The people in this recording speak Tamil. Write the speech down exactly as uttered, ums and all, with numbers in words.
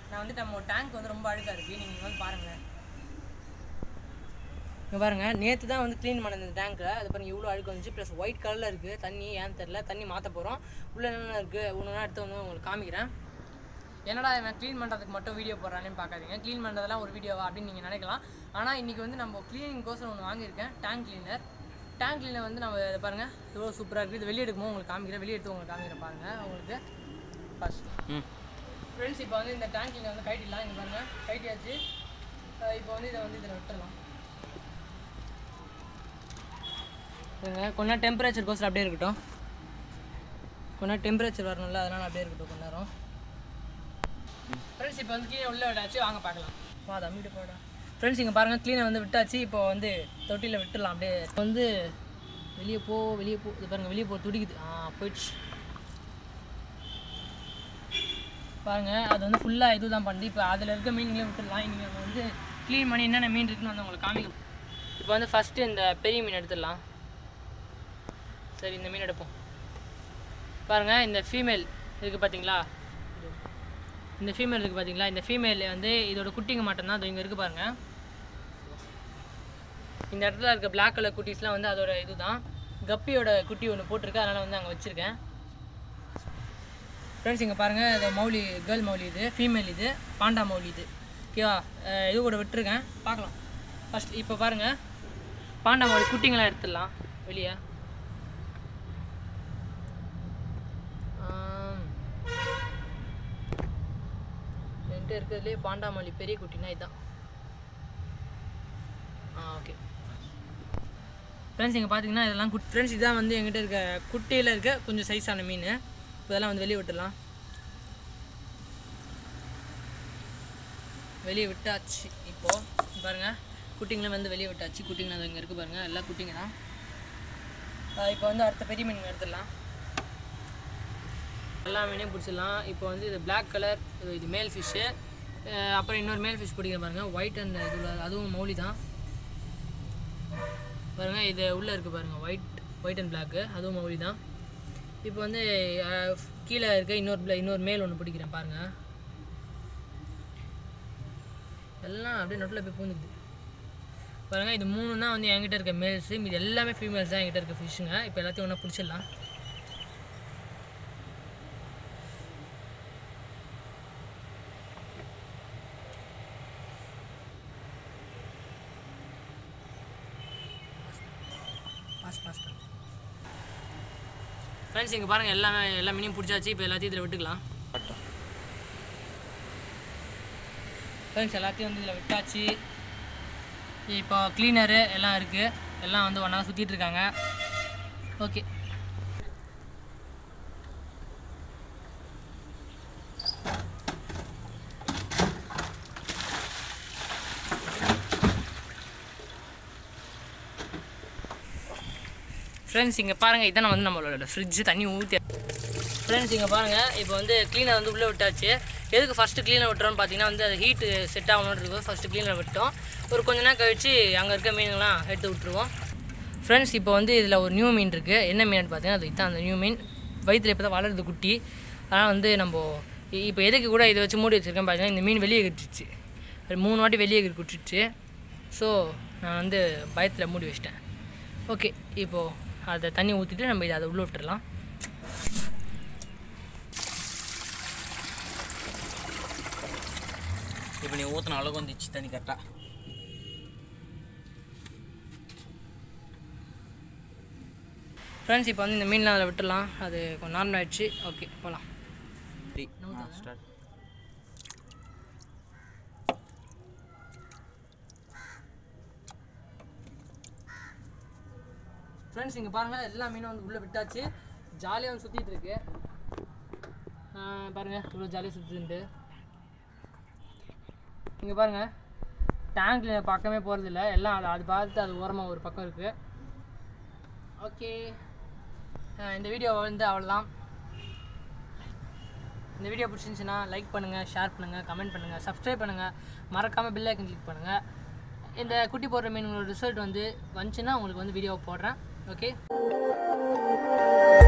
நான் வந்து நம்ம டேங்க் வந்து ரொம்ப அழுக்காக இருக்குது, நீங்கள் வந்து பாருங்கள். இங்கே பாருங்கள், நேற்று தான் வந்து க்ளீன் பண்ண இந்த டேங்க்கில். அது பாருங்கள் இவ்வளோ அழுக்கு வந்துச்சு. ப்ளஸ் ஒயிட் கலரில் இருக்குது தண்ணி. ஏன்னு தெரில, தண்ணி மாற்ற போகிறோம். உள்ளே என்னென்ன இருக்குது ஒன்று ஒன்றா எடுத்து வந்து உங்களுக்கு காமிக்கிறேன். என்னடா இவன் க்ளீன் பண்ணுறதுக்கு மட்டும் வீடியோ போடுறானேன்னு பார்க்காதீங்க. க்ளீன் பண்ணுறதெல்லாம் ஒரு வீடியோவா அப்படின்னு நீங்கள் நினைக்கலாம். ஆனால் இன்றைக்கி வந்து நம்ம க்ளீனிங் கோசம் ஒன்று வாங்கியிருக்கேன், டேங்க் க்ளீனர். டேங்க் க்ளீனர் வந்து நம்ம இதை பாருங்கள் இவ்வளோ சூப்பராக இருக்குது. இது வெளியே எடுக்கும்போது உங்களுக்கு காமிக்கிறேன். வெளியே எடுத்து உங்களுக்கு காமிக்கிறேன் பாருங்கள். உங்களுக்கு ஃபஸ்ட் ஃப்ரெண்ட்ஸ் இப்போ வந்து இந்த டேங்க் க்ளீனர் வந்து கைட்டிடலாம். இங்கே பாருங்கள் கைட்டியாச்சு. இப்போ வந்து இதை வந்து இதில் விட்டுடலாம். கொஞ்ச நேரம் டெம்பரேச்சர் கோசம் அப்படியே இருக்கட்டும். கொஞ்ச நேரம் டெம்பரேச்சர் வரணும்ல, அதனால் அப்படியே இருக்கட்டும் கொஞ்ச நேரம். ஃப்ரெண்ட்ஸ் இப்போ வந்து க்ளீனர் உள்ளே விட்டாச்சு, வாங்க பார்க்கலாம். வா தம்பிட்டு போடா. ஃப்ரெண்ட்ஸ் இங்கே பாருங்கள் க்ளீனர் வந்து விட்டாச்சு. இப்போ வந்து தொட்டியில் விட்டுடலாம். அப்படியே வந்து வெளியே போ வெளியே போ இது பாருங்கள் வெளியே போ துடிக்குது. ஆ போயிடுச்சு பாருங்கள். அது வந்து ஃபுல்லாக இது தான் பண்ணி இப்போ அதில் இருக்க மீன்களே விட்டுடலாம். இங்கே நம்ம வந்து க்ளீன் பண்ணி என்னென்ன மீன் இருக்குன்னு வந்து உங்களுக்கு காமிக்கும். இப்போ வந்து ஃபஸ்ட்டு இந்த பெரிய மீன் எடுத்துடலாம். சரி இந்த மீன் எடுப்போம். பாருங்கள் இந்த ஃபீமேல் இருக்குது பார்த்தீங்களா, இந்த ஃபீமேல் இருக்குது பார்த்தீங்களா, இந்த ஃபீமேல் வந்து இதோட குட்டிங்க மட்டும்தான். அது இங்கே இருக்குது பாருங்கள். இந்த இடத்துல இருக்க பிளாக் கலர் குட்டிஸ்லாம் வந்து அதோட இது தான். கப்பியோட குட்டி ஒன்று போட்டிருக்கு, அதனால் வந்து அங்கே வச்சுருக்கேன். ஃப்ரெண்ட்ஸ் இங்கே பாருங்கள், இது மௌலி கேர்ள் மௌலி, இது ஃபீமேல், இது பாண்டா மௌலி. இது ஓகேவா, இது கூட விட்டுருக்கேன் பார்க்கலாம். ஃபஸ்ட் இப்போ பாருங்கள் பாண்டா மௌலி குட்டிங்களாம் எடுத்துடலாம் வெளியே. என்கிட்ட இருக்கிறதுலே பாண்டா மௌலி பெரிய குட்டினா இதுதான். ஆ ஓகே ஃப்ரெண்ட்ஸ் இங்கே பார்த்தீங்கன்னா இதெல்லாம் குட் ஃப்ரெண்ட்ஸ் இதுதான் வந்து எங்கிட்ட இருக்க குட்டியில் இருக்க கொஞ்சம் சைஸான மீன். இதெல்லாம் வந்து வெளியே விட்டுடலாம். வெளியே விட்டாச்சு. இப்போது பாருங்கள் குட்டிங்களும் வந்து வெளியே விட்டாச்சு. குட்டிங்களும் அது இங்கே இருக்குது பாருங்கள், எல்லா குட்டிங்க தான். இப்போ வந்து அடுத்த பெரிய மீன் எடுத்துடலாம். எல்லா மீனையும் பிடிச்சிடலாம். இப்போ வந்து இது பிளாக் கலர், இது மேல் ஃபிஷ்ஷு. அப்புறம் இன்னொரு மேல் ஃபிஷ் பிடிக்கிற பாருங்கள், ஒயிட் அண்ட் இதில் அதுவும் மௌலி தான் பாருங்கள். இது உள்ளே இருக்குது பாருங்கள், ஒயிட் ஒயிட் அண்ட் பிளாக்கு, அதுவும் மௌலி தான். இப்போ வந்து கீழே இருக்க இன்னொரு இன்னொரு மேல் ஒன்று பிடிக்கிறேன் பாருங்கள். எல்லாம் அப்படியே நோட்டில் போய் பூந்துக்குது பாருங்கள். இது மூணு தான் வந்து என்கிட்ட இருக்க மேல்ஸு, இது எல்லாமே ஃபீமேல்ஸ் தான் என்கிட்ட இருக்க ஃபிஷ்ஷுங்க. இப்போ எல்லாத்தையும் ஒன்றா பிடிச்சிடலாம். பாஸ் பாஸ் ஃப்ரெண்ட்ஸ் இங்கே பாருங்கள் எல்லாமே எல்லா மீனையும் பிடிச்சாச்சு. இப்போ எல்லாத்தையும் இதில் விட்டுக்கலாம். ஃப்ரெண்ட்ஸ் எல்லாத்தையும் வந்து இதில் விட்டாச்சு. இப்போ க்ளீனரு எல்லாம் இருக்குது, எல்லாம் வந்து ஒன்றா சுற்றிட்டு இருக்காங்க. ஓகே ஃப்ரெண்ட்ஸ் இங்கே பாருங்கள், இதான் வந்து நம்மளோட ஃப்ரிட்ஜு, தண்ணி ஊற்றி. ஃப்ரெண்ட்ஸ் இங்கே பாருங்கள் இப்போ வந்து க்ளீனர் வந்து உள்ளே விட்டாச்சு. எதுக்கு ஃபஸ்ட்டு க்ளீனர் விட்டுறோன்னு பார்த்தீங்கன்னா வந்து அது ஹீட்டு செட் ஆகணுன்னு இருக்கும். ஃபஸ்ட்டு க்ளீனர் விட்டோம். ஒரு கொஞ்ச நேரம் கழிச்சு அங்கே இருக்க மீன்கள்லாம் எடுத்து விட்ருவோம். ஃப்ரெண்ட்ஸ் இப்போ வந்து இதில் ஒரு நியூ மீன் இருக்குது. என்ன மீன் பார்த்தீங்கன்னா அது இதுதான் அந்த நியூ மீன். வயிற்றில் இப்போ தான் வளருது குட்டி. அதனால் வந்து நம்ம இப்போ எதுக்கு கூட இதை வச்சு மூடி வச்சுருக்கேன் பார்த்தீங்கன்னா இந்த மீன் வெளியே கிட்டுச்சு. மூணு வாட்டி வெளியே குட்டிச்சு. ஸோ நான் வந்து பயத்தில் மூடி வச்சிட்டேன். ஓகே இப்போது அதை தண்ணி ஊற்றிட்டு நம்ம இதை அதை உள்ளே விட்டுடலாம். இப்போ நீ ஊற்றின அளவுக்கு வந்துச்சு தண்ணி கரெக்டாக. ஃப்ரெண்ட்ஸ் இப்போ வந்து இந்த மீன்லாம் அதில் விட்டுடலாம். அது கொஞ்சம் நார்மல் ஆகிடுச்சு. ஓகே போகலாம். ஸ்டார்ட். ஃப்ரெண்ட்ஸ் இங்கே பாருங்கள் எல்லா மீனும் வந்து உள்ளே விட்டாச்சு. ஜாலியாக வந்து சுற்றிட்டு இருக்கு பாருங்கள், இவ்வளோ ஜாலியாக சுற்றிட்டு. இங்கே பாருங்கள் டேங்க்கில் பக்கமே போகிறதில்ல, எல்லாம் அது அது பார்த்து அது ஓரமாக ஒரு பக்கம் இருக்குது. ஓகே இந்த வீடியோ வந்து அவ்வளோதான். இந்த வீடியோ பிடிச்சிருந்துச்சுன்னா லைக் பண்ணுங்கள், ஷேர் பண்ணுங்கள், கமெண்ட் பண்ணுங்கள், சப்ஸ்கிரைப் பண்ணுங்கள், மறக்காமல் பெல் ஐக்கன் கிளிக் பண்ணுங்கள். இந்த குட்டி போடுற மீன்களோட ரிசல்ட் வந்து வந்துச்சுன்னா உங்களுக்கு வந்து வீடியோ போடுறேன். ஓகே.